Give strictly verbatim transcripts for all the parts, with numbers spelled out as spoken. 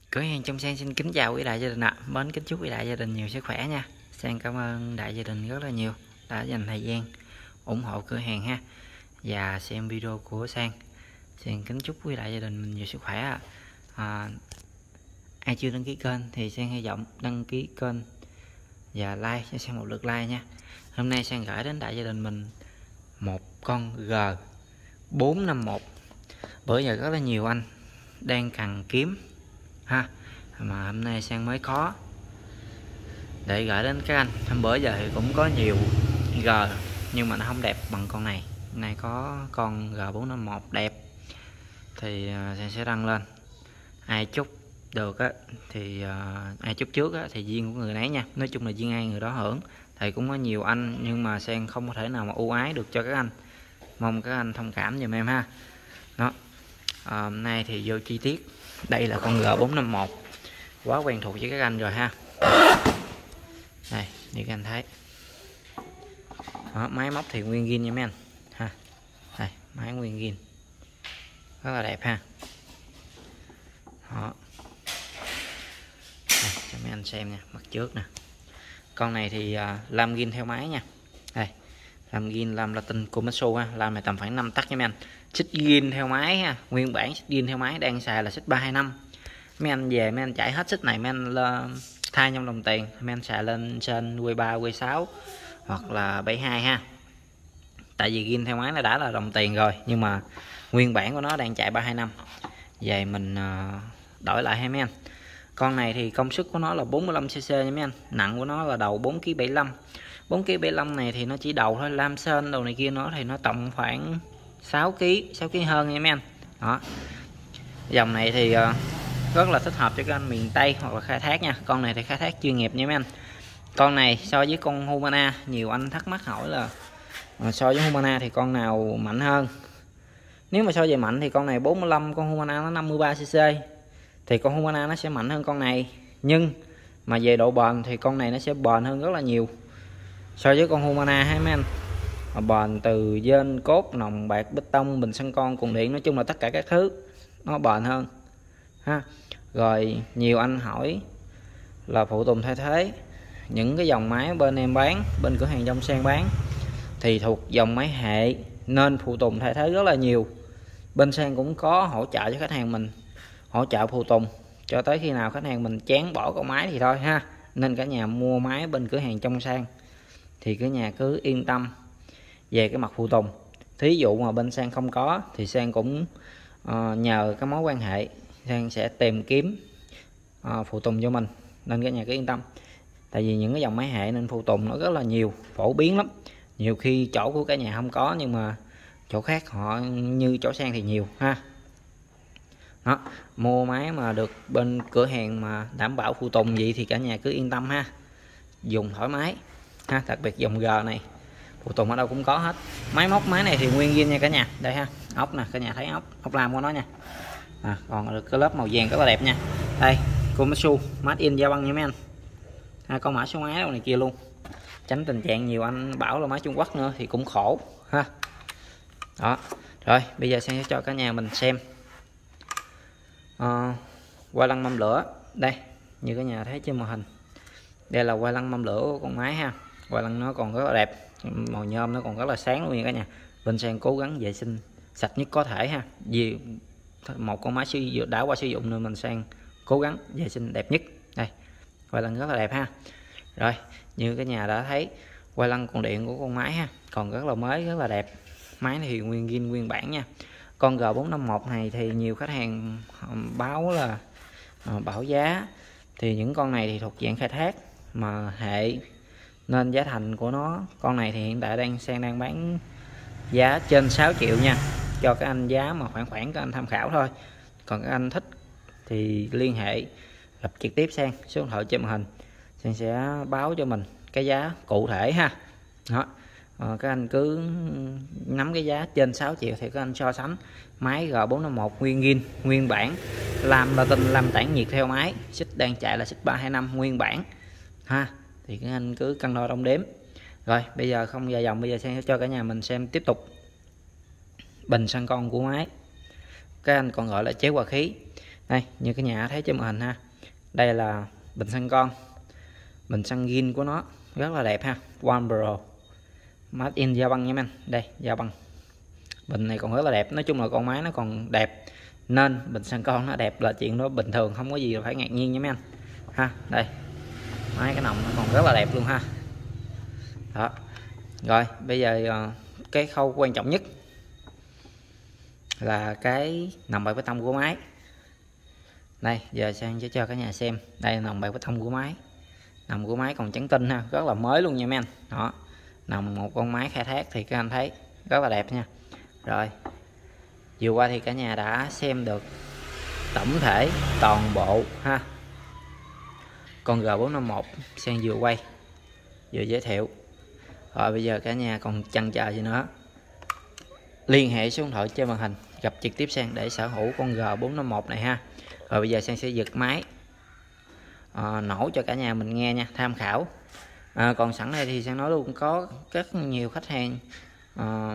Cửa hàng Trong Sen xin kính chào quý đại gia đình ạ. À. Mến kính chúc quý đại gia đình nhiều sức khỏe nha. Sen cảm ơn đại gia đình rất là nhiều đã dành thời gian ủng hộ cửa hàng ha và xem video của Sen. Sen kính chúc quý đại gia đình mình nhiều sức khỏe ạ. À. À, ai chưa đăng ký kênh thì Sen hy vọng đăng ký kênh và like cho Sen một lượt like nha. Hôm nay Sen gửi đến đại gia đình mình một con G bốn năm một. Bữa giờ rất là nhiều anh đang cần kiếm ha, mà hôm nay Sen mới có để gửi đến các anh. Hôm bữa giờ thì cũng có nhiều G nhưng mà nó không đẹp bằng con này. Hôm nay có con G bốn năm một đẹp thì Sen sẽ đăng lên. Ai chúc được á thì uh, ai chúc trước á thì duyên của người nấy nha. Nói chung là duyên ai người đó hưởng. Thì cũng có nhiều anh nhưng mà Sen không có thể nào mà ưu ái được cho các anh. Mong các anh thông cảm giùm em ha. Đó. À, hôm nay thì vô chi tiết. Đây là con G bốn năm một, quá quen thuộc với các anh rồi ha. Đây như các anh thấy. Đó, máy móc thì nguyên zin nha mấy anh ha. Đây máy nguyên zin rất là đẹp ha. Đó. Đây, cho mấy anh xem nha, mặt trước nè. Con này thì uh, lam zin theo máy nha. Đây lam zin lam latin Komatsu ha, lam này tầm khoảng năm tắc nha mấy anh. Xích zin theo máy ha, nguyên bản xích zin theo máy đang xài là xích ba hai năm. Mấy anh về mấy anh chạy hết xích này, mấy anh lên, thay trong đồng tiền mấy anh xài lên trên Q ba Q sáu hoặc là bảy hai ha. Tại vì zin theo máy nó đã là đồng tiền rồi nhưng mà nguyên bản của nó đang chạy ba hai năm. Về mình uh, đổi lại ha mấy anh. Con này thì công suất của nó là bốn mươi lăm xê xê nha mấy anh. Nặng của nó là đầu bốn ki lô gam bảy mươi lăm. bốn ki lô gam bảy mươi lăm này thì nó chỉ đầu thôi, lam sên đầu này kia nó thì nó tầm khoảng sáu ki lô gam, sáu ki lô gam hơn nha mấy anh. Đó. Dòng này thì uh, rất là thích hợp cho các anh miền Tây hoặc là khai thác nha. Con này thì khai thác chuyên nghiệp nha mấy anh. Con này so với con Humana, nhiều anh thắc mắc hỏi là uh, so với Humana thì con nào mạnh hơn. Nếu mà so về mạnh thì con này bốn mươi lăm, con Humana nó năm mươi ba xê xê. Thì con Humana nó sẽ mạnh hơn con này. Nhưng mà về độ bền thì con này nó sẽ bền hơn rất là nhiều so với con Humana ha mấy anh. Mà bền từ dên, cốt, nòng bạc, bê tông, bình xăng con, cuộn điện, nói chung là tất cả các thứ nó bền hơn ha. Rồi nhiều anh hỏi là phụ tùng thay thế. Những cái dòng máy bên em bán, bên cửa hàng Trong Sen bán thì thuộc dòng máy hệ nên phụ tùng thay thế rất là nhiều. Bên Sen cũng có hỗ trợ cho khách hàng mình, hỗ trợ phụ tùng cho tới khi nào khách hàng mình chán bỏ con máy thì thôi ha. Nên cả nhà mua máy bên cửa hàng Trong Sen thì cả nhà cứ yên tâm về cái mặt phụ tùng. Thí dụ mà bên Sen không có thì Sen cũng uh, nhờ cái mối quan hệ Sen sẽ tìm kiếm uh, phụ tùng cho mình. Nên cả nhà cứ yên tâm. Tại vì những cái dòng máy hệ nên phụ tùng nó rất là nhiều, phổ biến lắm. Nhiều khi chỗ của cả nhà không có nhưng mà chỗ khác họ như chỗ Sen thì nhiều ha. Đó, mua máy mà được bên cửa hàng mà đảm bảo phụ tùng gì thì cả nhà cứ yên tâm ha. Dùng thoải mái ha, đặc biệt dòng G này phụ tùng ở đâu cũng có hết. Máy móc máy này thì nguyên zin nha cả nhà. Đây ha, ốc nè, cả nhà thấy ốc, ốc lam của nó nha. À, còn được cái lớp màu vàng rất là đẹp nha. Đây, Komatsu made in Gia Băng nha mấy anh. Hai con mã số máy đâu này kia luôn. Tránh tình trạng nhiều anh bảo là máy Trung Quốc nữa thì cũng khổ ha. Đó. Rồi, bây giờ sẽ cho cả nhà mình xem uh, qua lăng mâm lửa. Đây, như cả nhà thấy trên màn hình. Đây là qua lăng mâm lửa của con máy ha. Qua lăng nó còn rất là đẹp, màu nhôm nó còn rất là sáng luôn nha cả nhà. Bên Sen cố gắng vệ sinh sạch nhất có thể ha. Vì một con máy đã qua sử dụng nên mình Sen cố gắng vệ sinh đẹp nhất. Đây, qua lăng rất là đẹp ha. Rồi, như cả nhà đã thấy qua lăng còn điện của con máy ha, còn rất là mới, rất là đẹp. Máy này thì nguyên zin nguyên bản nha. Con G bốn năm một này thì nhiều khách hàng báo là uh, bảo giá thì những con này thì thuộc dạng khai thác mà hệ nên giá thành của nó, con này thì hiện tại đang Sen đang bán giá trên sáu triệu nha. Cho các anh giá mà khoảng khoảng các anh tham khảo thôi. Còn các anh thích thì liên hệ gặp trực tiếp Sen, số điện thoại trên màn hình. Sen sẽ báo cho mình cái giá cụ thể ha. Đó. À, các anh cứ nắm cái giá trên sáu triệu thì các anh so sánh máy G bốn năm một nguyên zin nguyên bản, làm là tình làm tản nhiệt theo máy, xích đang chạy là xích ba hai năm nguyên bản ha, thì các anh cứ cân đo đong đếm. Rồi bây giờ không dài dòng, bây giờ sẽ cho cả nhà mình xem tiếp tục bình xăng con của máy, các anh còn gọi là chế hòa khí. Đây như cái nhà thấy trên màn hình ha, đây là bình xăng con, bình xăng zin của nó rất là đẹp ha, One Pro made in Japan nha anh. Đây Japan, bình này còn rất là đẹp, nói chung là con máy nó còn đẹp nên bình xăng con nó đẹp là chuyện đó bình thường, không có gì phải ngạc nhiên nha mấy anh ha. Đây máy cái nòng nó còn rất là đẹp luôn ha. Đó rồi bây giờ cái khâu quan trọng nhất là cái nòng bài bê tông của máy. Đây giờ sang sẽ cho cả nhà xem, đây là nòng bài bê tông của máy, nòng của máy còn trắng tinh ha, rất là mới luôn nha mấy anh. Đó nòng một con máy khai thác thì các anh thấy rất là đẹp nha. Rồi vừa qua thì cả nhà đã xem được tổng thể toàn bộ ha con G bốn năm một Sang vừa quay vừa giới thiệu. Rồi bây giờ cả nhà còn chần chờ gì nữa, liên hệ số điện thoại trên màn hình gặp trực tiếp Sang để sở hữu con G bốn năm một này ha. Rồi bây giờ Sang sẽ giật máy à, nổ cho cả nhà mình nghe nha, tham khảo. À, còn sẵn đây thì Sang nói luôn, có rất nhiều khách hàng à,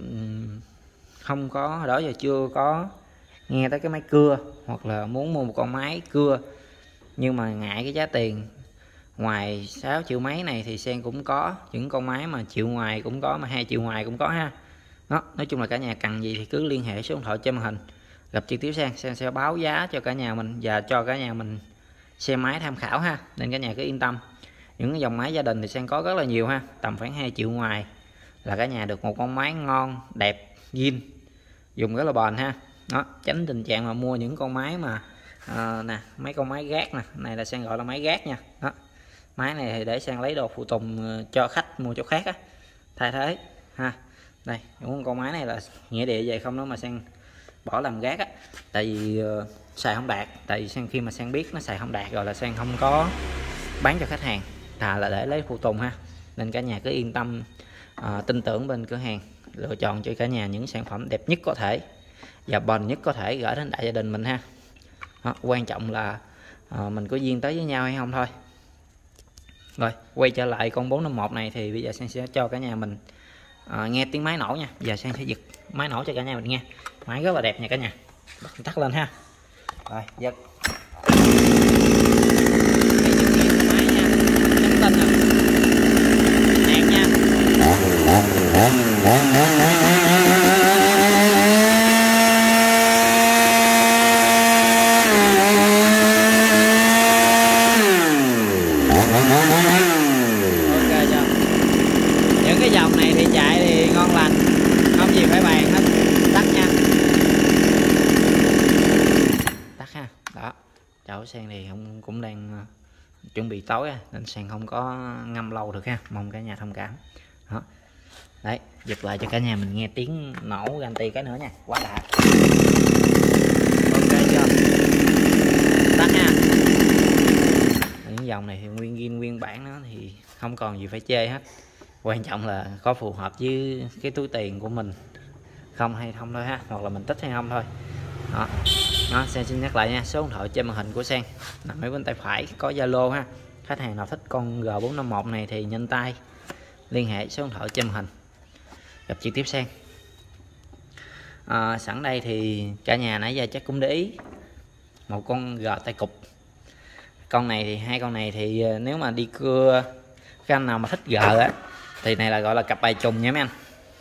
không có đó giờ chưa có nghe tới cái máy cưa, hoặc là muốn mua một con máy cưa nhưng mà ngại cái giá tiền. Ngoài sáu triệu mấy này thì Sang cũng có những con máy mà triệu ngoài cũng có, mà hai triệu ngoài cũng có ha. Đó nói chung là cả nhà cần gì thì cứ liên hệ số điện thoại trên màn hình gặp trực tiếp Sang, Sang sẽ báo giá cho cả nhà mình và cho cả nhà mình xem máy tham khảo ha, nên cả nhà cứ yên tâm. Những cái dòng máy gia đình thì Sang có rất là nhiều ha, tầm khoảng hai triệu ngoài là cả nhà được một con máy ngon đẹp zin dùng rất là bền ha. Đó tránh tình trạng mà mua những con máy mà à, nè mấy con máy gác nè, này là Sang gọi là máy gác nha. Đó máy này thì để Sang lấy đồ phụ tùng cho khách mua chỗ khác á, thay thế ha. Đây những con máy này là nghĩa địa vậy không đó mà Sang bỏ làm gác á, tại vì uh, xài không đạt. Tại vì Sang khi mà Sang biết nó xài không đạt rồi là Sang không có bán cho khách hàng, thà là để lấy phụ tùng ha. Nên cả nhà cứ yên tâm uh, tin tưởng bên cửa hàng lựa chọn cho cả nhà những sản phẩm đẹp nhất có thể và bền nhất có thể gửi đến đại gia đình mình ha. Đó, quan trọng là uh, mình có duyên tới với nhau hay không thôi. Rồi quay trở lại con bốn năm một này thì bây giờ Sang sẽ cho cả nhà mình uh, nghe tiếng máy nổ nha. Giờ Sang sẽ giật máy nổ cho cả nhà mình nghe, máy rất là đẹp nha cả nhà. Bật tắt lên ha. Rồi giật máy nha, nhấn tin nè, đèn nha. Ok chưa? Những cái dòng này thì chạy thì ngon lành, không gì phải bàn hết. Tắt nha, tắt ha. Đó cháu Sang thì không cũng đang uh, chuẩn bị tối à, nên Sang không có ngâm lâu được ha, mong cả nhà thông cảm. Đó đấy giật lại cho cả nhà mình nghe tiếng nổ ganti cái nữa nha, quá đã. Ok chưa? Tắt ha. Những dòng này thì nguyên zin nguyên bản nó thì không còn gì phải chê hết, quan trọng là có phù hợp với cái túi tiền của mình không hay không thôi ha, hoặc là mình thích hay không thôi. Đó, đó Sang xin nhắc lại nha, số điện thoại trên màn hình của Sang nằm ở bên tay phải có Zalo ha. Khách hàng nào thích con G bốn năm một này thì nhanh tay liên hệ số điện thoại trên màn hình gặp trực tiếp Sang. À, sẵn đây thì cả nhà nãy giờ chắc cũng để ý một con G tay cụp. Con này thì hai con này thì nếu mà đi cưa, cái anh nào mà thích G á thì này là gọi là cặp bài trùng nha mấy anh.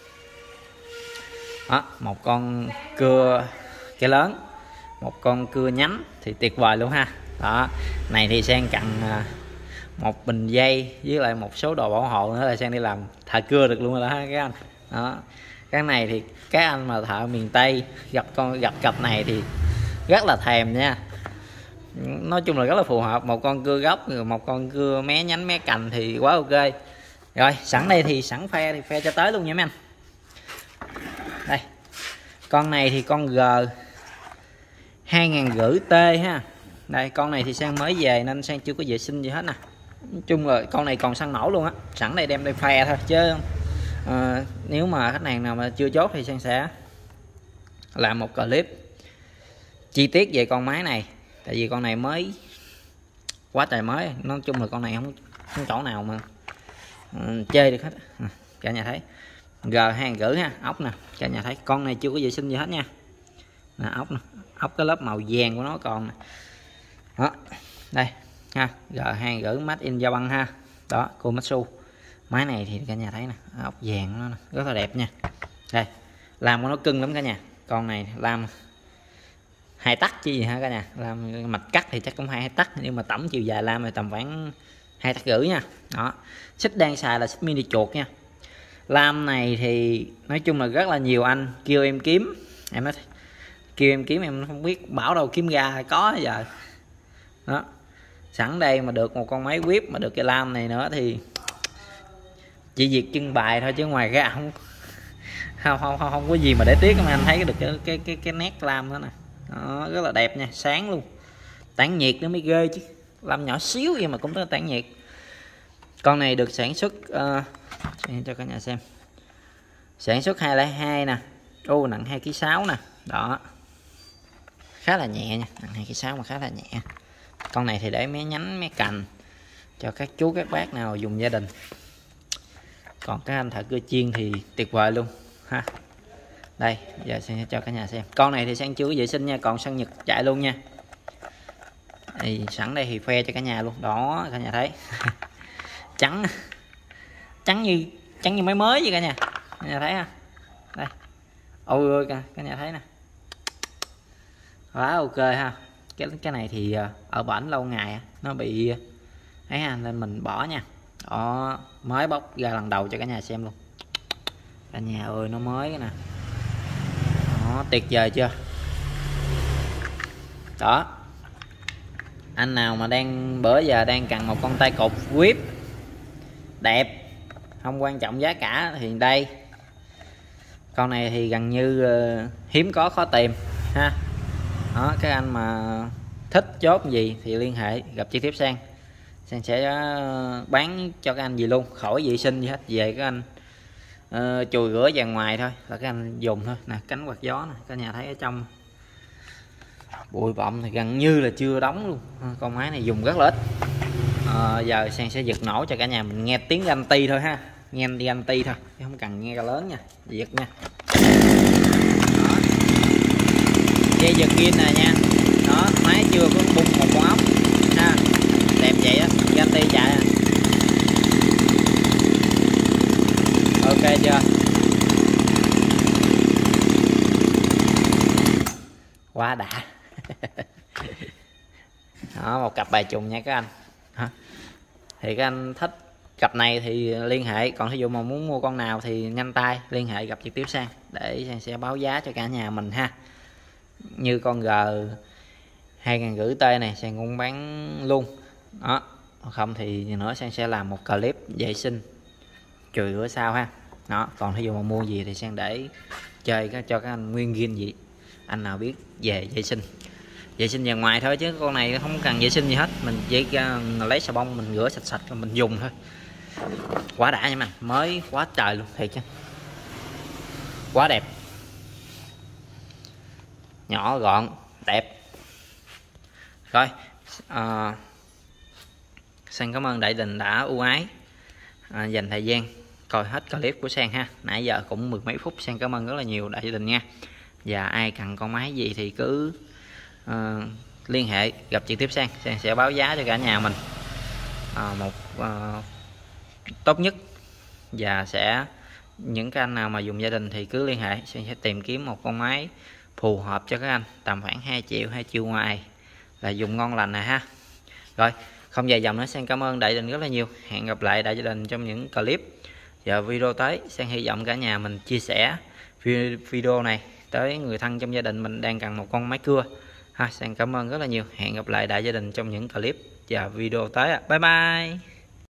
Đó, một con cưa cái lớn, một con cưa nhánh thì tuyệt vời luôn ha. Đó này thì Sang cần một bình dây với lại một số đồ bảo hộ nữa là Sang đi làm thợ cưa được luôn rồi đó ha các anh. Đó cái này thì các anh mà thợ miền Tây gặp con gặp cặp này thì rất là thèm nha. Nói chung là rất là phù hợp, một con cưa gốc một con cưa mé nhánh mé cành thì quá ok. Rồi sẵn đây thì sẵn phe thì phe cho tới luôn nha mấy anh. Đây con này thì con G hai nghìn rưỡi T ha. Đây con này thì Sang mới về nên Sang chưa có vệ sinh gì hết nè. Nói chung là con này còn xăng nổ luôn á. Sẵn đây đem đây phe thôi chứ à, nếu mà khách hàng nào mà chưa chốt thì Sang sẽ làm một clip chi tiết về con máy này. Tại vì con này mới quá trời mới, nói chung là con này không, không chỗ nào mà uh, chơi được hết. À, cả nhà thấy G hai rưỡi ha, ốc nè, cả nhà thấy con này chưa có vệ sinh gì hết nha. là ốc nè, ốc cái lớp màu vàng của nó còn nè. Đó đây ha, G hai gửi made in Japan ha. Đó Komatsu, máy này thì cả nhà thấy nè, ốc vàng của nó nè, rất là đẹp nha. Đây làm của nó cưng lắm cả nhà, con này làm hai tắc chứ gì ha cả nhà, làm mạch cắt thì chắc cũng hai tắc, nhưng mà tổng chiều dài lam thì tầm khoảng hai tắc rưỡi nha. Đó xích đang xài là xích mini chuột nha. Lam này thì nói chung là rất là nhiều anh kêu em kiếm, em nói kêu em kiếm em không biết bảo đâu kiếm ra có giờ. Đó sẵn đây mà được một con máy whip mà được cái lam này nữa thì chỉ việc trưng bày thôi, chứ ngoài ra không không không không, không có gì mà để tiếc. Mà anh thấy được cái cái cái, cái nét lam đó nè, đó, rất là đẹp nha, sáng luôn, tản nhiệt nữa mới ghê chứ, lam nhỏ xíu vậy mà cũng có tản nhiệt. Con này được sản xuất uh, cho cả nhà xem, sản xuất hai không hai nè, ô nặng hai ki sáu nè. Đó khá là nhẹ nha, nặng hai ki sáu mà khá là nhẹ. Con này thì để mé nhánh mé cành cho các chú các bác nào dùng gia đình, còn các anh thợ cưa chiên thì tuyệt vời luôn ha. Đây giờ sẽ cho cả nhà xem, con này thì sang chưa vệ sinh nha, còn sang Nhật chạy luôn nha. Thì sẵn đây thì khoe cho cả nhà luôn đó, cả nhà thấy trắng trắng như trắng như máy mới vậy cả nhà, cả nhà thấy ha. Đây ôi ôi cả, cả nhà thấy nè, quá ok ha. Cái cái này thì ở bển lâu ngày nó bị ấy ha, nên mình bỏ nha. Đó mới bóc ra lần đầu cho cả nhà xem luôn, cả nhà ơi nó mới cái nè, đó tuyệt vời chưa. Đó anh nào mà đang bữa giờ đang cần một con tay cột whip đẹp, không quan trọng giá cả thì đây, con này thì gần như uh, hiếm có khó tìm ha. Đó các anh mà thích chốt gì thì liên hệ gặp trực tiếp Sang, Sang sẽ bán cho các anh gì luôn, khỏi vệ sinh gì hết, về các anh uh, chùi rửa dàn ngoài thôi là các anh dùng thôi nè. Cánh quạt gió nè, cả nhà thấy ở trong bụi bặm thì gần như là chưa đóng luôn. Con máy này dùng rất là ít. À, giờ Sang sẽ giật nổ cho cả nhà mình nghe tiếng anti thôi ha, nghe đi anti thôi chứ không cần nghe lớn nha, giật nha. Đó. Dây giật pin nè nha. Đó máy chưa có bung một con ốc ha, đẹp vậy á, anti chạy à. Ok chưa, quá đã. Đó một cặp bài trùng nha các anh. Hả? Thì các anh thích cặp này thì liên hệ, còn ví dụ mà muốn mua con nào thì nhanh tay liên hệ gặp trực tiếp Sang để Sang sẽ báo giá cho cả nhà mình ha. Như con G hai ngàn rưỡi T này Sang cũng bán luôn. Đó không thì nữa Sang sẽ làm một clip vệ sinh chùi rửa sau ha. Đó còn ví dụ mà mua gì thì Sang để chơi cho các anh nguyên ghiên gì, anh nào biết về vệ sinh vệ sinh nhà ngoài thôi, chứ con này không cần vệ sinh gì hết, mình chỉ lấy xà bông mình rửa sạch sạch rồi mình dùng thôi. Quá đã nha mình, mới quá trời luôn thiệt chứ, quá đẹp, nhỏ gọn đẹp. Rồi à, Sang cảm ơn Đại Đình đã ưu ái à, dành thời gian coi hết clip của Sang ha, nãy giờ cũng mười mấy phút. Sang cảm ơn rất là nhiều Đại Đình nha. Và ai cần con máy gì thì cứ uh, liên hệ gặp trực tiếp Sang, Sang sẽ báo giá cho cả nhà mình uh, một uh, tốt nhất. Và sẽ những cái anh nào mà dùng gia đình thì cứ liên hệ, Sang sẽ tìm kiếm một con máy phù hợp cho các anh tầm khoảng hai triệu hai triệu ngoài là dùng ngon lành này ha. Rồi không dài dòng nữa, Sang cảm ơn Đại Đình rất là nhiều. Hẹn gặp lại Đại Đình trong những clip và video tới. Sang hy vọng cả nhà mình chia sẻ video này tới người thân trong gia đình mình đang cần một con máy cưa ha. Sang cảm ơn rất là nhiều. Hẹn gặp lại Đại Gia Đình trong những clip và video tới. Bye bye.